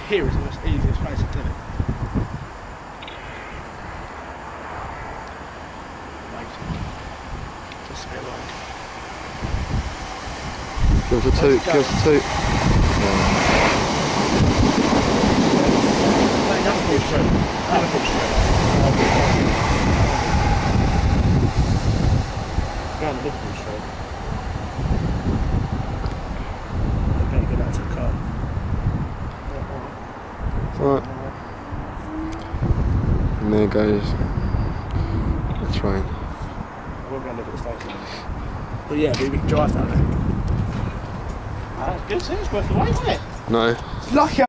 here is the most easiest place to do it. Just a bit like. Give us a toot, give us a toot. That's full straight. That's full straight. Round the Liverpool straight. I'm going to go back to the car. Alright. And there goes the train. We'll go and look at the station. But yeah, we can drive down there. That's good, so it's worth the wait, isn't it? No. Lucky.